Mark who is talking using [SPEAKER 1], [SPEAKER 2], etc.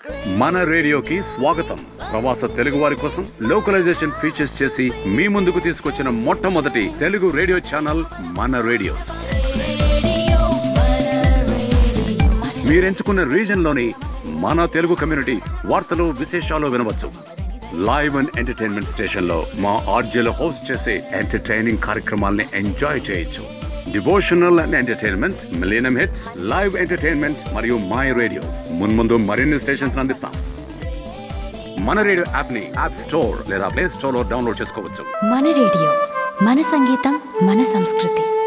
[SPEAKER 1] మన రేడియోకి స్వాగతం. ప్రవాస తెలుగు వారి కోసం లోకలైజేషన్ ఫీచర్స్ చేసి మీ ముందుకు తీసుకొచ్చిన మొట్టమొదటి Telugu radio channel Mana radio. మీరెంచుకున్న రీజన్ లోని మన తెలుగు కమ్యూనిటీ వార్తలు విశేషాలు వినవచ్చు. లైవ్ అండ్ ఎంటర్టైన్మెంట్ స్టేషన్ లో మా ఆర్జేలు హోస్ట్ చేసే ఎంటర్టైనింగ్ కార్యక్రమాల్ని ఎంజాయ్ చేయొచ్చు. Devotional and entertainment, millennium hits, live entertainment మరియు మై రేడియో మున్ముందు మరిన్ని స్టేషన్స్ అందిస్తాం. మన రేడియో యాప్ ని యాప్ స్టోర్ లేదా ప్లే స్టోర్ లో డౌన్లోడ్ చేసుకోవచ్చు.
[SPEAKER 2] మన రేడియో, మన సంగీతం, మన సంస్కృతి.